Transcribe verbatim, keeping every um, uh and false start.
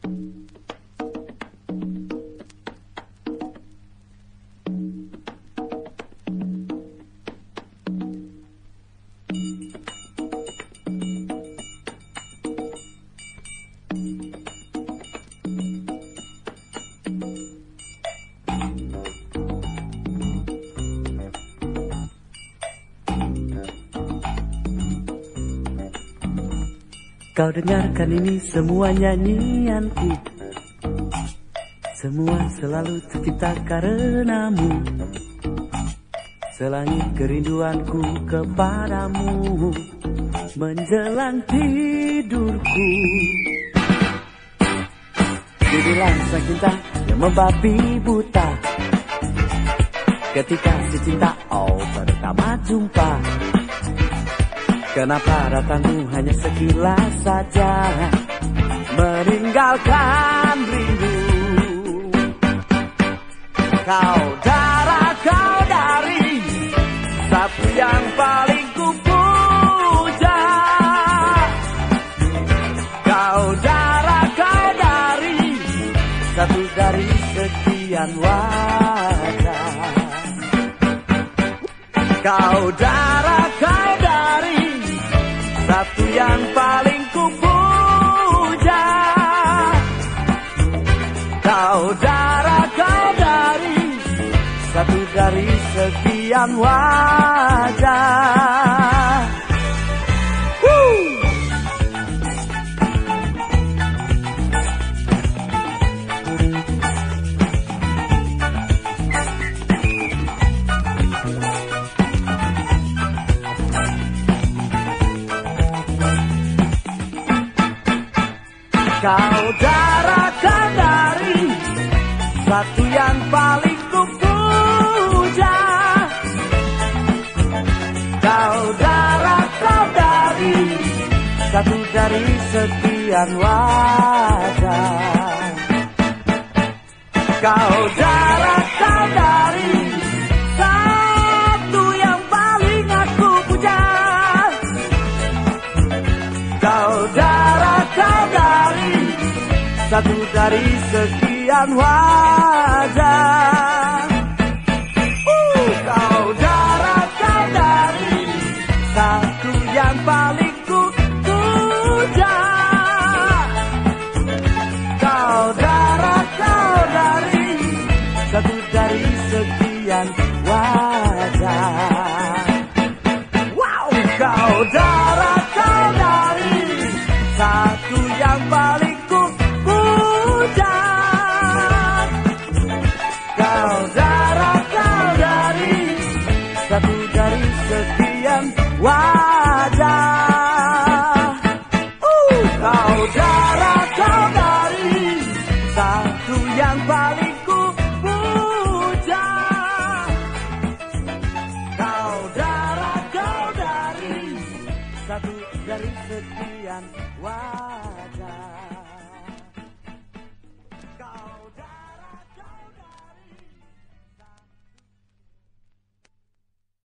Kau dengarkan ini semua nyanyianku, semua selalu tercipta karenamu. Selangit kerinduanku kepadamu menjelang tidurku. Dibilang sang cinta yang membabi buta, ketika si cinta oh pertama jumpa. Kenapa datangmu hanya sekilas saja, meninggalkan rindu. Kau darah, kau dari satu yang paling kupuja. Kau darah, kau dari satu dari sekian wajah. Kau darah, kau dari satu yang paling kupuja. Kau darah, kau dari satu dari sekian wajah. Woo! Kau darah, kau dari satu yang paling kupuja. Kau darah, kau dari satu dari sekian wajah. Kau darah, kau dari satu yang paling aku puja. Kau darah, kau dari satu dari sekian wajah. uh, Kau darah, kau dari satu yang paling ku puja. Kau darah, kau dari satu dari sekian wajah. Wow, kau darah, kau dari satu yang paling ku puja. Kau darah, kau dari satu dari sekian wajah. uh, Kau darah, kau dari satu yang paling ku puja. Kau darah, kau dari satu dari sekian wajah.